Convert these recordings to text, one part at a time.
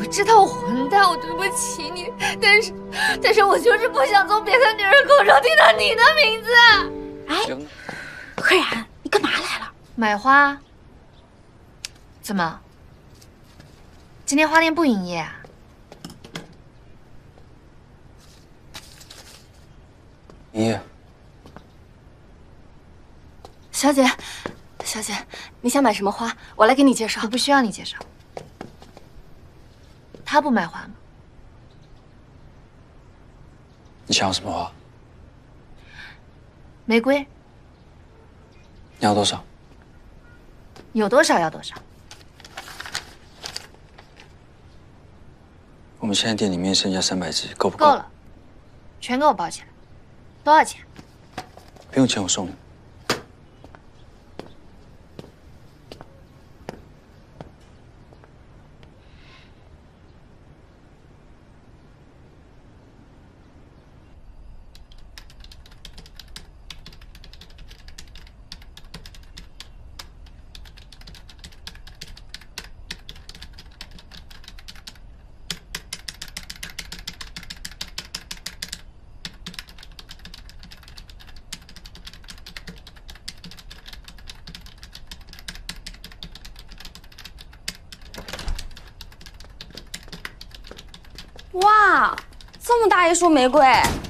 知道我混蛋，我对不起你，但是我就是不想从别的女人口中听到你的名字。 哎，何然，你干嘛来了？ 买花。怎么？今天花店不营业啊？ 营业。 小姐，小姐，你想买什么花？我来给你介绍。 我不需要你介绍。他不买花吗？ 你想要什么花？ 玫瑰。 你要多少？ 有多少要多少。 我们现在店里面剩下300支，够不够？ 够了，全给我包起来。多少钱？ 不用钱，我送你。 哇，这么大一束玫瑰，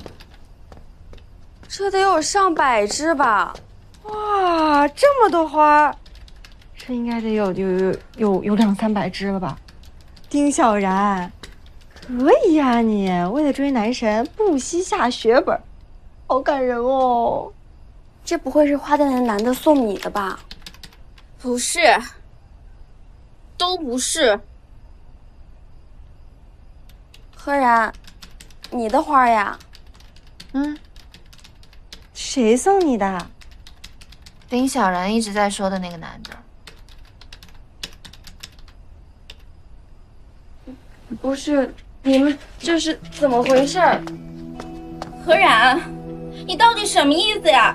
这得有上百支吧？ 哇，这么多花，这应该得有200-300支了吧？丁小然，可以呀你，为了追男神不惜下血本，好感人哦。 这不会是花店的男的送你的吧？ 不是，都不是。 何然，你的花呀？ 谁送你的？ 丁小然一直在说的那个男的。 不是，你们这是怎么回事？ 何然，你到底什么意思呀？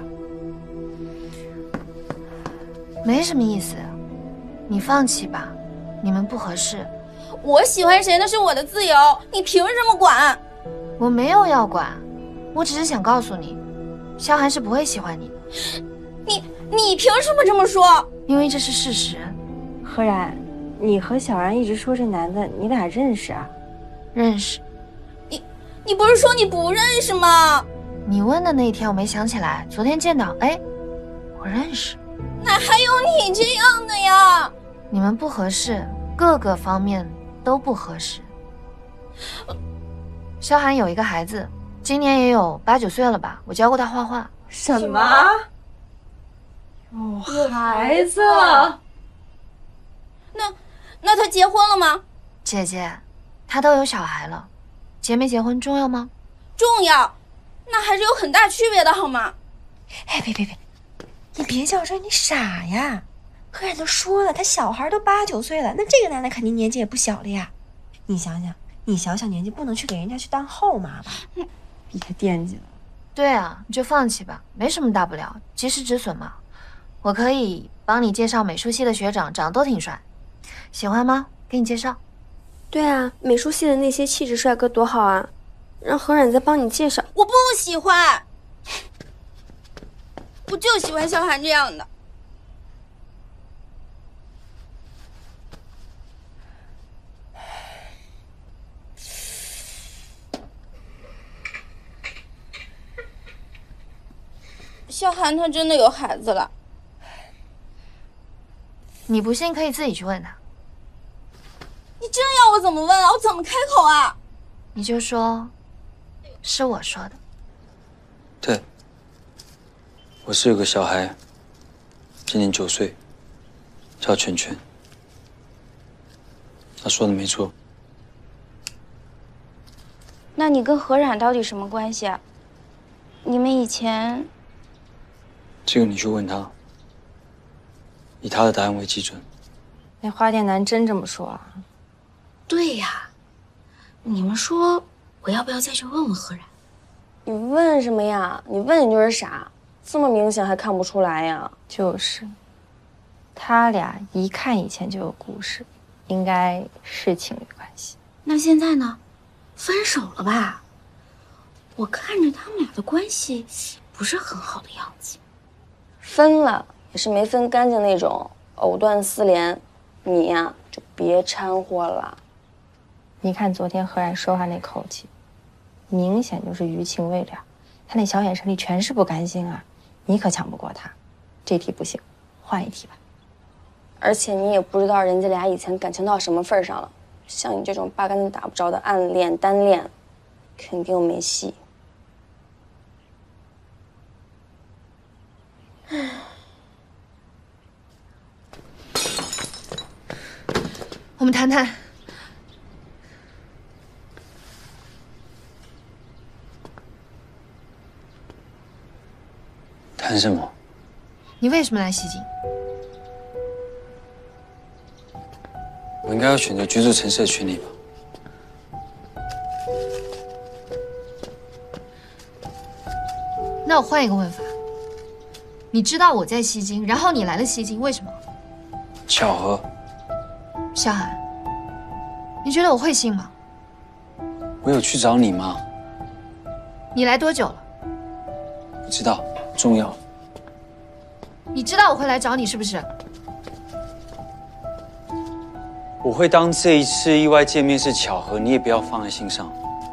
没什么意思，你放弃吧，你们不合适。 我喜欢谁那是我的自由，你凭什么管？ 我没有要管，我只是想告诉你，萧寒是不会喜欢你的。 你凭什么这么说？ 因为这是事实。 何然，你和小然一直说这男的，你俩认识啊？ 认识。 你不是说你不认识吗？ 你问的那一天我没想起来，昨天见到，哎，我认识。 哪还有你这样的呀？ 你们不合适，各个方面都不合适。萧寒有一个孩子，今年也有8、9岁了吧？我教过他画画。 什么？有孩子了？ 那他结婚了吗？ 姐姐，他都有小孩了，结没结婚重要吗？ 重要，那还是有很大区别的好吗？ 哎，别，你别较真，你傻呀！何然都说了，他小孩都8、9岁了，那这个男的肯定年纪也不小了呀。你想想，你小年纪不能去给人家去当后妈吧？别惦记了。 对啊，你就放弃吧，没什么大不了，及时止损嘛。我可以帮你介绍美术系的学长，长得都挺帅，喜欢吗？给你介绍。 对啊，美术系的那些气质帅哥多好啊，让何冉再帮你介绍。 我不喜欢，我就喜欢萧寒这样的。萧寒他真的有孩子了。 你不信可以自己去问他。 你真要我怎么问啊？我怎么开口啊？ 你就说，是我说的。 对，我是有个小孩，今年9岁，叫圈圈。他说的没错。 那你跟何冉到底什么关系啊？你们以前…… 这个你去问他，以他的答案为基准。 那花店男真这么说啊？ 对呀，你们说我要不要再去问问何然？ 你问什么呀？你问你就是傻，这么明显还看不出来呀？ 就是，他俩一看以前就有故事，应该是情侣关系。 那现在呢？分手了吧？我看着他们俩的关系不是很好的样子。 分了也是没分干净那种，藕断丝连。你呀，就别掺和了。你看昨天何冉说话那口气，明显就是余情未了。他那小眼神里全是不甘心啊！你可抢不过他。这题不行，换一题吧。而且你也不知道人家俩以前感情到什么份上了。像你这种八竿子打不着的暗恋单恋，肯定没戏。 我们谈谈。 谈什么？ 你为什么来西京？ 我应该要选择居住城市的权利吧？ 那我换一个问法，你知道我在西京，然后你来了西京，为什么？ 巧合。 萧寒，你觉得我会信吗？ 我有去找你吗？ 你来多久了？ 不知道，不重要。 你知道我会来找你是不是？ 我会当这一次意外见面是巧合，你也不要放在心上。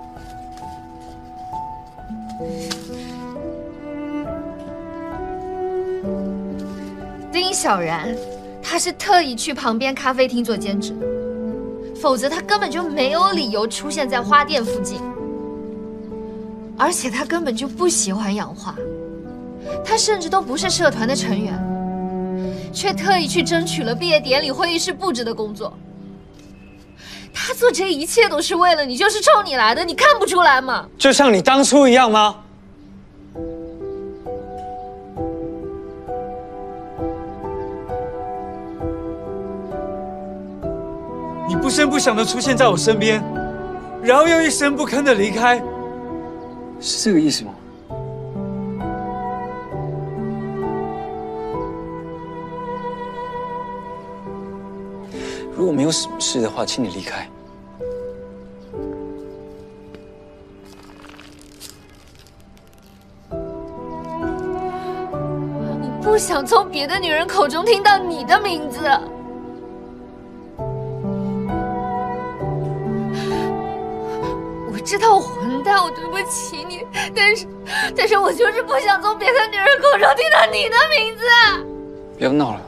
丁小然，他是特意去旁边咖啡厅做兼职的，否则他根本就没有理由出现在花店附近。而且他根本就不喜欢养花，他甚至都不是社团的成员，却特意去争取了毕业典礼会议室布置的工作。他做这一切都是为了你，就是冲你来的，你看不出来吗？ 就像你当初一样吗？你不声不响的出现在我身边，然后又一声不吭的离开，是这个意思吗？如果没有什么事的话，请你离开。 我不想从别的女人口中听到你的名字。我知道我混蛋，我对不起你，但是我就是不想从别的女人口中听到你的名字。 不要闹了，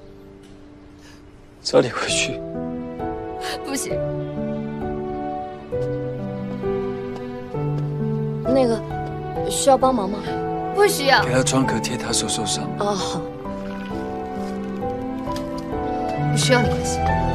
早点回去。 不行， 那个需要帮忙吗？ 不需要。 给他创可贴，他手受伤。 哦，好。 不需要你关心。